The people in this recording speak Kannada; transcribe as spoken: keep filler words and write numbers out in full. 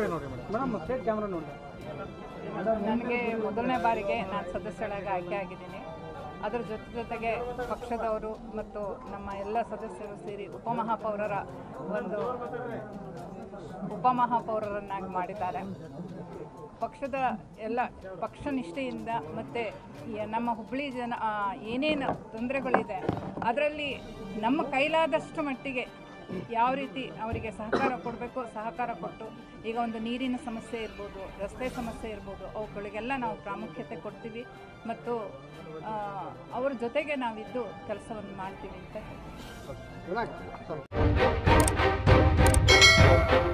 ಕಡೆ ನೋಡಿ ಮೇಡಮ್ ಸ್ಟೇಟ್ ಕ್ಯಾಮ್ರಾ ನೋಡಿ. ನನಗೆ ಮೊದಲನೇ ಬಾರಿಗೆ ನಾನು ಸದಸ್ಯಳಾಗಿ ಆಯ್ಕೆ ಆಗಿದ್ದೀನಿ. ಅದರ ಜೊತೆ ಜೊತೆಗೆ ಪಕ್ಷದವರು ಮತ್ತು ನಮ್ಮ ಎಲ್ಲ ಸದಸ್ಯರು ಸೇರಿ ಉಪಮಹಾಪೌರರ ಒಂದು ಉಪಮಹಾಪೌರರನ್ನಾಗಿ ಮಾಡಿದ್ದಾರೆ. ಪಕ್ಷದ ಎಲ್ಲ ಪಕ್ಷ ನಿಷ್ಠೆಯಿಂದ ಮತ್ತು ನಮ್ಮ ಹುಬ್ಬಳ್ಳಿ ಜನ ಏನೇನು ತೊಂದರೆಗಳಿದೆ ಅದರಲ್ಲಿ ನಮ್ಮ ಕೈಲಾದಷ್ಟು ಮಟ್ಟಿಗೆ ಯಾವ ರೀತಿ ಅವರಿಗೆ ಸಹಕಾರ ಕೊಡಬೇಕು ಸಹಕಾರ ಕೊಟ್ಟು, ಈಗ ಒಂದು ನೀರಿನ ಸಮಸ್ಯೆ ಇರ್ಬೋದು, ರಸ್ತೆ ಸಮಸ್ಯೆ ಇರ್ಬೋದು, ಅವುಗಳಿಗೆಲ್ಲ ನಾವು ಪ್ರಾಮುಖ್ಯತೆ ಕೊಡ್ತೀವಿ ಮತ್ತು ಅವ್ರ ಜೊತೆಗೆ ನಾವಿದ್ದು ಕೆಲಸವನ್ನು ಮಾಡ್ತೀವಿ ಅಂತ ಹೇಳ್ತೀವಿ.